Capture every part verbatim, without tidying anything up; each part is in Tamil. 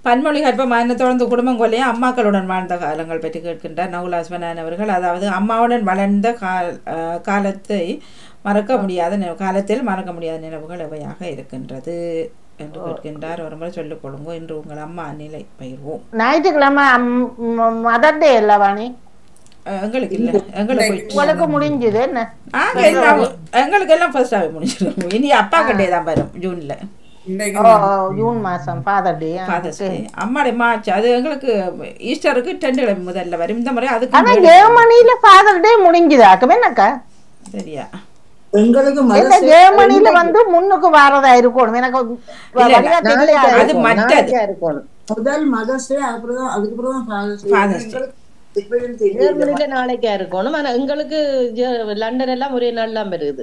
பன்மொழி கற்ப மாநிலத்தோடு குடும்பம் கொள்ளையும் அம்மாக்களுடன் வாழ்ந்த காலங்கள் பற்றி கேட்கின்றார் நகுலாஸ்வனன் அவர்கள். அதாவது அம்மாவுடன் வளர்ந்த கால் காலத்தை மறக்க முடியாத காலத்தில் மறக்க முடியாத நினைவுகள் எவையாக இருக்கின்றது என்று கேட்கின்றார். ஒரு முறை சொல்லிக் கொள்ளுங்க. இன்று உங்கள் அம்மா நிலை பயிர்வோம். ஞாயிற்றுக்கிழமை மதர் டே இல்ல வாணி? எங்களுக்கு இல்ல, எங்களுக்கு உங்களுக்கு முடிஞ்சது என்ன? எங்களுக்கு எல்லாம் ஃபர்ஸ்டாவே முடிஞ்சிடும். இனி அப்பா கண்டே தான் வரும் ஜூன்ல. ஜூன் மாசம் ஃபாதர் டே. ஃபாதர்ஸ் டே அம்மாடைய மார்ச். அது எங்களுக்கு ஈஸ்டருக்கு டென் கிழமை முதல்ல வரும். இந்த முறை அதுக்கு ஆனா ஜெர்மனில ஃபாதர் டே முடிஞ்சுதாக்கும் என்னக்கா? சரியா எங்களுக்கு ஜெர்மனில வந்து முன்னுக்கு வாரதா இருக்கணும். எனக்கு அது மற்றது இருக்கணும். முதல் மதர்ஸ் டே, அப்புறம் அதுக்கப்புறம் ஃபாதர்ஸ் டே. ஜெர்மனில நாளைக்கா இருக்கணும். ஆனா எங்களுக்கு லண்டன் எல்லாம் ஒரே நாள் தான் வருது.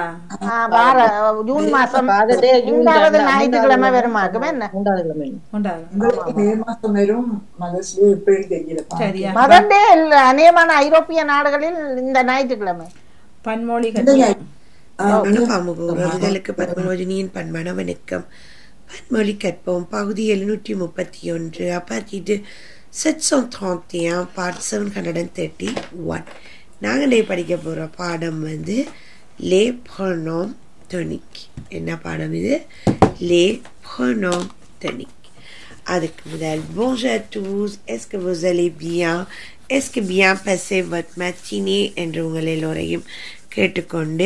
ஜூன் மாசம் மூன்றாவது ஞாயிற்றுக்கிழமை வருமாக்கும் என்ன? மூன்றாவது கிழமை மே மாசம் வரும் மதர்ஸ் டே. எப்படின்னு தெரியல. மதர் டே அநேகமான ஐரோப்பிய நாடுகளில் இந்த ஞாயிற்றுக்கிழமை. பன்மொழி உறவுகளுக்கு பத்மரோஜினியின் பண்பான வணக்கம். பன்மொழி கற்போம் பகுதி எழுநூற்றி முப்பத்தி ஒன்று அப்பாத்திட்டு sept cent trente et un part seven hundred thirty-one. நாங்களே படிக்க போகிற பாடம் வந்து les pronoms toniques. என்ன பாடம் இது? les pronoms toniques. அதுக்கு முதல் bonjour à tous, est-ce que vous allez bien, est-ce que bien passé votre matinée என்று உங்கள் எல்லோரையும் கேட்டுக்கொண்டு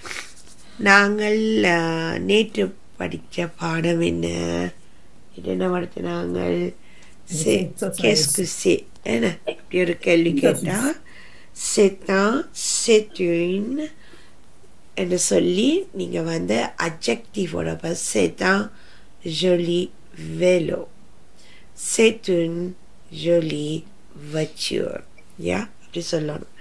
நாங்கள் நேற்று படித்த பாடம் என்ன என்ன படித்த நாங்கள் qu'est-ce que c'est என்ன இப்படி ஒரு கேள்வி கேட்டா c'est un c'est une என்று சொல்லி நீங்கள் வந்து அட்ஜெக்டிவோட பஸ் c'est un joli vélo, c'est une jolie voiture. யா அப்படி சொல்லணும்.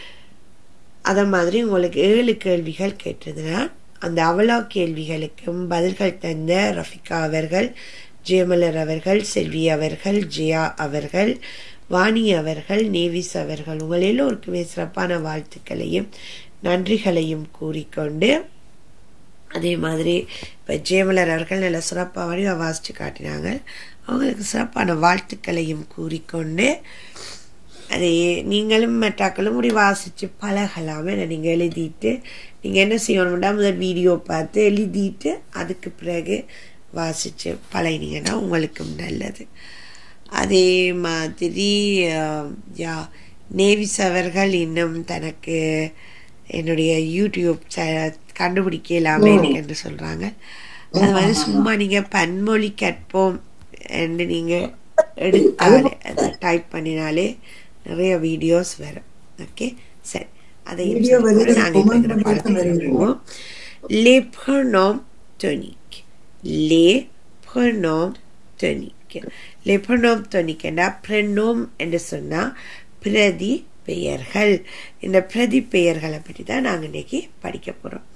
அதை மாதிரி உங்களுக்கு ஏழு கேள்விகள் கேட்டதுன்னா அந்த அவ்வளோ கேள்விகளுக்கும் பதில்கள் தந்த ரஃபிகா அவர்கள், ஜெயமலர் அவர்கள், செல்வி அவர்கள், ஜெயா அவர்கள், வாணி அவர்கள், நேவிஸ் அவர்கள் உங்கள் எல்லோருக்குமே சிறப்பான வாழ்த்துக்களையும் நன்றிகளையும் கூறிக்கொண்டு, அதே மாதிரி இப்போ ஜெயமலர் அவர்கள் நல்ல சிறப்பாக வடிவாக வாசித்து காட்டினாங்க. அவங்களுக்கு சிறப்பான வாழ்த்துக்களையும் கூறிக்கொண்டு அதே நீங்களும் மெட்டாக்களும் முடி வாசித்து பழகலாமே. நீங்கள் எழுதிட்டு நீங்கள் என்ன செய்யணும்னா முதல் வீடியோ பார்த்து எழுதிட்டு அதுக்கு பிறகு வாசித்து பழகினீங்கன்னா உங்களுக்கும் நல்லது. அதே மாதிரி யா நேவிஸ் அவர்கள் இன்னும் தனக்கு என்னுடைய யூடியூப் கண்டுபிடிக்கலாமே என்று சொல்கிறாங்க. அது மாதிரி சும்மா நீங்கள் பன்மொழி கற்போம் என்று நீங்கள் எடுத்தாலே அதை டைப் பண்ணினாலே நிறைய வீடியோஸ் வரும். ஓகே சரி, அதை நாங்கள் பார்த்துருவோம். les pronoms toniques, les pronoms toniques. les pronoms toniques என்றா pronom என்று சொன்னால் பிரதி பெயர்கள். இந்த பிரதி பெயர்களை பற்றி தான் நாங்கள் இன்னைக்கு படிக்க போகிறோம்.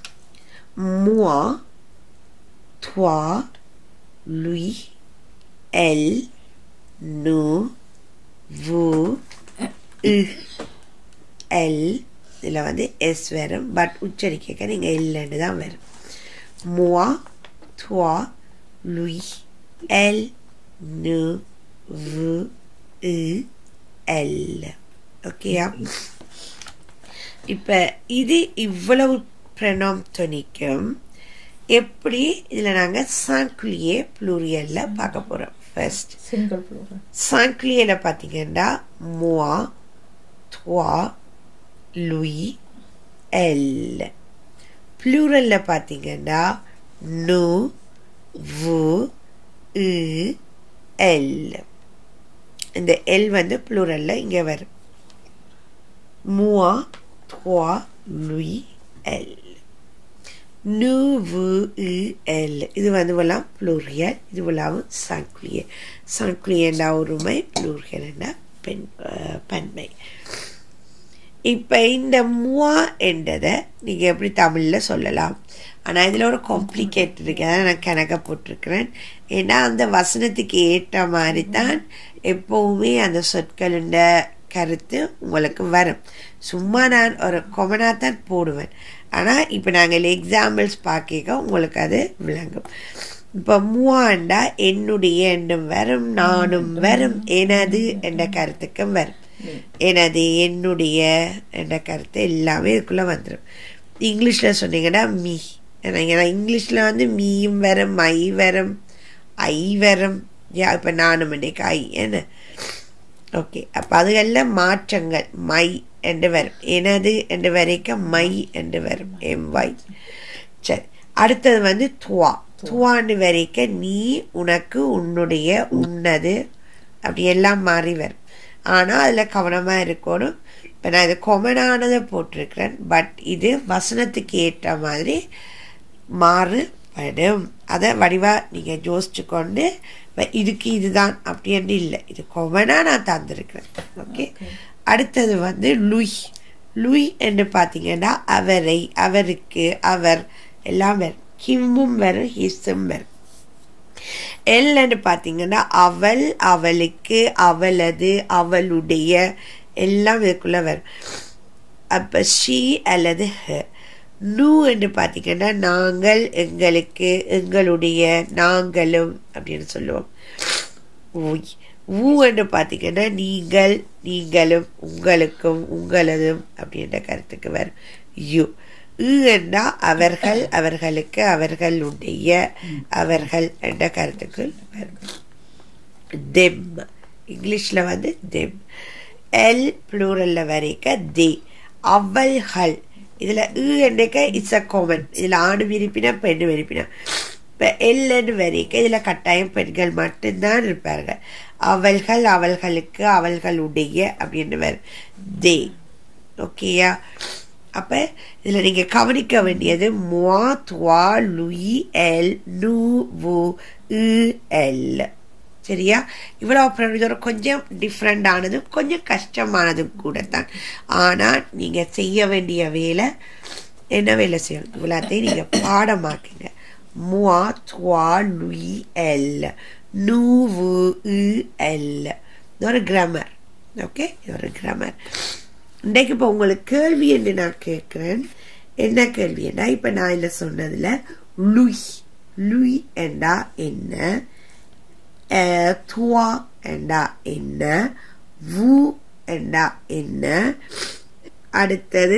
moi, toi, lui, elle, nous, vous, eux, elle. இதில் வந்து எஸ் வரும், பட் உச்சரிக்க நீங்கள் இல்லைன்னு தான் வரும். moi, toi, lui, elle, nous, vous, eux, elle. ஓகேயா? இப்போ இது இவ்வளவு ப்ரொனோம் தொனிக்கும் எப்படி இதில் நாங்கள் சாங்குலியே ப்ளூரியலில் பார்க்க போகிறோம். First single plural. சாங்குலியில் பார்த்தீங்கன்னா moi, toi, lui, elle. ப்ளூரலில் பார்த்தீங்கன்னா nous, vous, eux, elle. இந்த எல் வந்து ப்ளூரலில் இங்கே வரும். moi, toi, lui, elle. nous, vous, eux, elle. இது வந்து எல்லாம் ப்ளூரியல், இது எல்லாம் சாங்குலியர். சாங்குலியர்னா ஒருமை, ப்ளூரியல்னா பெண் பன்மை. இப்போ இந்த மூவா என்றதை நீங்கள் எப்படி தமிழில் சொல்லலாம்? ஆனால் இதில் ஒரு காம்ப்ளிகேட் இருக்கு, அதான் நான் கணக்க போட்டிருக்கிறேன். ஏன்னா அந்த வசனத்துக்கு ஏற்ற மாதிரி தான் எப்போவுமே அந்த சொற்களுண்ட கருத்து உங்களுக்கு வரும். சும்மா நான் ஒரு கொமனாக தான் போடுவேன். ஆனால் இப்போ நாங்கள் எக்ஸாம்பிள்ஸ் பார்க்க உங்களுக்கு அது விளங்கும். இப்போ மூவாண்டா என்னுடைய என்றும் வரும், நானும் வரும், எனது என்ற கருத்துக்கும் வரும். எனது, என்னுடைய என்ற கருத்து எல்லாமே இதுக்குள்ளே வந்துடும். இங்கிலீஷில் சொன்னீங்கன்னா மீ, ஏன்னா இங்கிலீஷில் வந்து மீயும் வரும், மை வரும், ஐ வரும். யா இப்போ நானும் இன்னைக்கு ஐ என்ன. ஓகே, அப்போ அதுகளில் மாற்றங்கள். மை என்று வரும், எனது என்று வரைக்கும் மை என்று வரும், எம்ஒய். சரி, அடுத்தது வந்து துவா. துவான்னு வரைக்க நீ, உனக்கு, உன்னுடைய, உன்னது அப்படி எல்லாம் மாறி வரும். ஆனால் அதில் கவனமாக இருக்கணும். இப்போ நான் இது கொமனானதை போட்டிருக்கிறேன், பட் இது வசனத்துக்கு ஏற்ற மாதிரி மாறுபடும். அதை வடிவாக நீங்கள் யோசிச்சு கொண்டு இதுக்கு இதுதான் அப்படின்னு இல்லை, இது கொமனாக நான் தந்திருக்கிறேன். ஓகே, அடுத்தது வந்து லுய். லுய் என்று பார்த்தீங்கன்னா அவரை, அவருக்கு, அவர் எல்லாம் வரும். ஹிம்மும் வரும், ஹிஸ்ஸும் வரும். எல் என்று பார்த்தீங்கன்னா அவள், அவளுக்கு, அவளது, அவளுடைய எல்லாம் இதுக்குள்ள வரும். அப்போ ஷீ அல்லது ஹ. நூ என்று பார்த்தீங்கன்னா நாங்கள், எங்களுக்கு, எங்களுடைய, நாங்களும் அப்படின்னு சொல்லுவோம். ஊய். ஊ என்று பார்த்தீங்கன்னா நீங்கள், நீங்களும், உங்களுக்கும், உங்களதும் அப்படின்ற கருத்துக்கு வரும். யூ. என்றா அவர்கள், அவர்களுக்கு, அவர்களுடைய, அவர்கள் என்ற கருத்துக்கு வரும். தெம். இங்கிலீஷில் வந்து தெம். எல் ப்ளூரல்ல வரைக்க தே. அவள்கள். இதில் இ என்றைக்க இட்ஸ் அ காமன். இதில் ஆணு விரிப்பினா பெண்ணு விரிப்பினா. இப்போ எல்லுன்னு வரைக்க இதில் கட்டாயம் பெண்கள் மட்டும்தான் இருப்பார்கள். அவள்கள், அவள்களுக்கு, அவள்களுடைய அப்படின்னு வரும். தே. ஓகேயா? அப்போ இதில் நீங்கள் கவனிக்க வேண்டியது முவா, துவா, லுயி, எல், நூ, வு, இ, எல். சரியா? இவ்வளோ அப்புறம் இதோட கொஞ்சம் டிஃப்ரெண்டானதும் கொஞ்சம் கஷ்டமானதும் கூட தான். ஆனால் நீங்கள் செய்ய வேண்டிய வேலை என்ன வேலை செய்யணும்? இவ்வளோத்தையும் நீங்கள் பாடமாக்குங்க. முவா, துவா, லுயி, எல், நூ, வு, இ, எல். இது ஒரு கிராமர். ஓகே, இது ஒரு கிராமர். இன்றைக்கு இப்போ உங்களுக்கு கேள்வி என்று நான் கேட்குறேன். என்ன கேள்வி என்றா, இப்போ நான் இல்லை சொன்னதில் லுய். லுய் என்றா என்ன? துவா என்றா என்ன? வு என்றா என்ன? அடுத்தது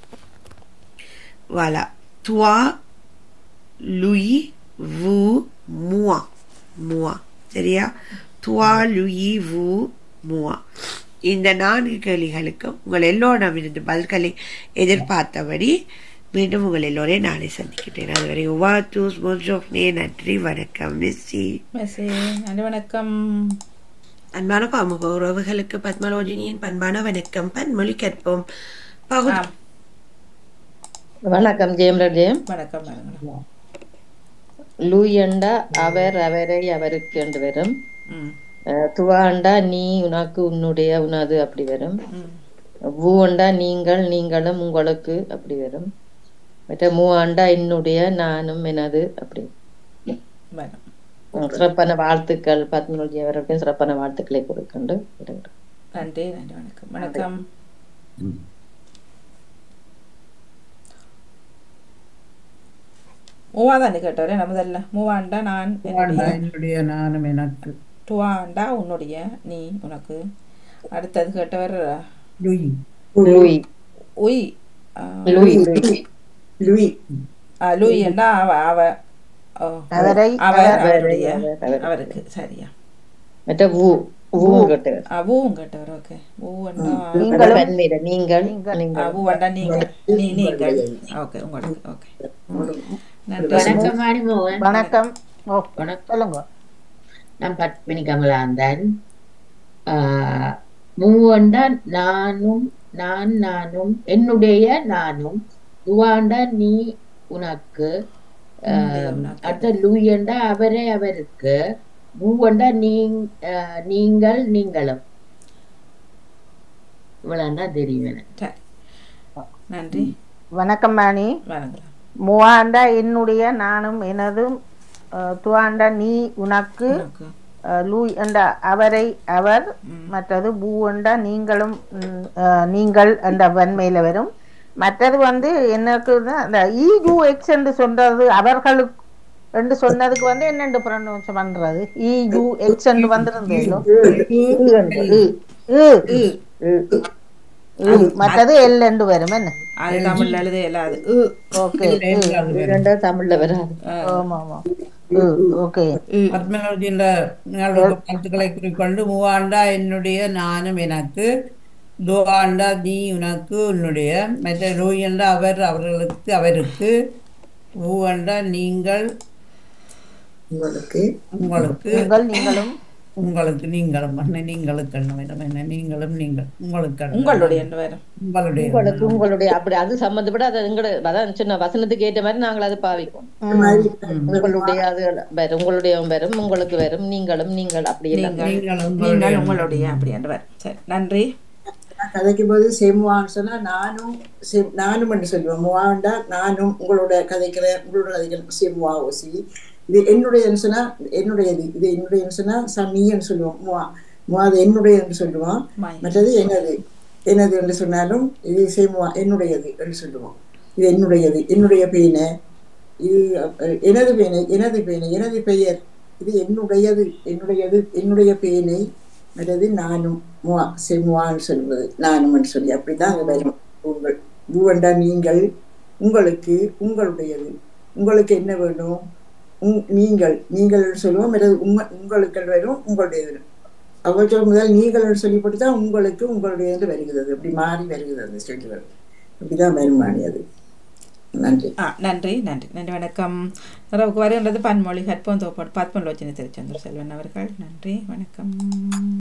வாலா துவா, லுய், வு, முவா. முவா. சரியா? துவா, லுயி, வு, முவா. இந்த நான்கு கேள்விகளுக்கும் உங்கள் எல்லோரிடமிருந்து பதில்களை எதிர்பார்த்தபடி மீண்டும் உங்கள் எல்லோரையும் நாளை சந்திக்கிட்டேன். அதுவரை உவாத்தூஸ் மோஜோக்னே. நன்றி, வணக்கம். மிஸ்ஸி மிஸ்ஸி நன்றி, வணக்கம். அன்பான பாமுக உறவுகளுக்கு பத்மலோஜினியின் பண்பான வணக்கம். பன்மொழி கற்போம் பகுதி. வணக்கம் ஜெயம்ரட் ஜெயம். வணக்கம். வணக்கம். லூயண்டா அவர், அவரை, அவருக்கு என்று வரும். துவாண்டா நீ, உனக்கு, உன்னுடைய, உனது அப்படி வரும். பூவண்டா நீங்கள், நீங்களும், உங்களுக்கு அப்படி வரும். மற்ற மூவாண்டா என்னுடைய, நானும், எனது அப்படி. சிறப்பான வாழ்த்துக்கள் பத்மலோஜி அவர்களுக்கும் சிறப்பான வாழ்த்துக்களை கொடுக்கின்ற. நன்றி. நன்றி, வணக்கம். வணக்கம். மூவாதானே கேட்டவரே நமதல்ல. மூவாண்டா நான், என்னுடைய, நானும், எனக்கு. துவாண்டா உன்னுடைய, நீ, உனக்கு. அடுத்தது கேட்டவர் லுய். லூய். உய். லூய். லுய். லூய் என்றா அவ, அவ, அவரை, அவர், அவருடைய, அவருக்கு. சரியா? மற்ற வு, வும் கேட்டவர். பூவும் கேட்டவர். ஓகே. பூவண்டா நீங்கள், பூவண்டா நீங்கள், நீ, நீங்கள். ஓகே, உங்களுக்கு. ஓகே, நன்றி. வணக்கம். சொல்லுங்க. நான் பத்மினி கமலாந்தன். மூவண்டா நானும், நான், நானும், என்னுடைய, நானும். துவாண்டா நீ, உனக்கு. அடுத்த லூயண்டா அவரே, அவருக்கு. மூவண்டா நீ, நீங்கள், நீங்களும். இவ்வளவுதான் தெரியும். நன்றி. வணக்கம் மாணி. வணக்கம். மூவாண்டா என்னுடைய, நானும், எனதும். துவாண்டா நீ, உனக்கு. லூய் என்ற அவரை, அவர். மற்றது பூவண்டா நீங்களும், நீங்கள் என்ற வன்மையில வரும். மற்றது வந்து எனக்கு அந்த இ யூ எக்ஸ் என்று சொல்றது அவர்களுக்கு ரெண்டு சொன்னதுக்கு வந்து என்னண்டு ப்ரொனவுன்ஸ் பண்றது இ யூ எக்ஸ் என்று வந்திருந்தேலோ மற்றது எல் என்று வரும் என்ன அது தமிழ்ல எழுத இயலாது ஓகே தமிழ்ல வராது ஆமா ஆமா ஓகே பத்மலோஜின்ற நிகழ்வுக்கு வாழ்த்துக்களை குறிக்கொண்டு மூவாண்டா என்னுடைய நானும் எனக்கு துவாண்டா நீ உனக்கு உன்னுடைய மற்ற லூயண்டா அவர் அவர்களுக்கு அவருக்கு ஊவண்டா நீங்கள் உங்களுக்கு உங்களுக்கு நீங்கள் நீங்களும் உங்களுக்கு நீங்களும் என்ன நீங்களுக்கு என்ன வேணும் என்ன நீங்களும் நீங்கள் உங்களுக்கு உங்களுடைய வேணும் உங்களுடைய உங்களுக்கு உங்களுடைய அப்படி அது சம்மந்தப்பட அது எங்களோட அதான் சின்ன வசனத்துக்கு ஏற்ற மாதிரி நாங்கள் அது பாவிப்போம் உங்களுடைய அது வரும் உங்களுடைய வரும் உங்களுக்கு வரும் நீங்களும் நீங்கள் அப்படி நீங்கள் உங்களுடைய அப்படி என்று வரும் சரி நன்றி கதைக்கும் போது செம்வான்னு சொன்னா நானும் செம் நானும் என்று சொல்லுவேன் மூவாண்டா நானும் உங்களோட கதைக்கிற உங்களோட கதைக்கிற செம்வா ஓசி இது என்னுடையன்னு சொன்னா என்னுடையது இது என்னுடையன்னு சொன்னா சனின்னு சொல்லுவோம் மூவா மூவாது என்னுடைய என்று சொல்லுவோம் மற்றது எனது எனது என்று சொன்னாலும் இது செம்வா என்னுடையது என்று சொல்லுவோம் இது என்னுடையது என்னுடைய பேனை இது எனது பேனை எனது பேனை எனது பெயர் இது என்னுடையது என்னுடையது என்னுடைய பேனை மற்றது நானும் முவா செம்வான்னு சொல்வது நானும் என்று சொல்லி அப்படிதான் அங்கே வரும் உங்கள் பூவண்டா நீங்கள் உங்களுக்கு உங்களுடையது உங்களுக்கு என்ன வேணும் உங் நீங்கள் நீங்கள் சொல்லுவோம் மற்றது உங்க உங்களுக்கு வரும் உங்களுடையது அவள் சொல்லும் முதல் நீங்கள் சொல்லி போட்டு தான் உங்களுக்கு உங்களுடையது வருகிறது அப்படி மாறி வருகிறது சொல்லுவது அப்படிதான் வருமானி அது நன்றி ஆ நன்றி நன்றி நன்றி வணக்கம் வருகின்றது பன்மொழி கற்போம் தோப்பாடு பத்மலோச்சனை திருச்செந்தூர் செல்வன் அவர்கள் நன்றி வணக்கம்.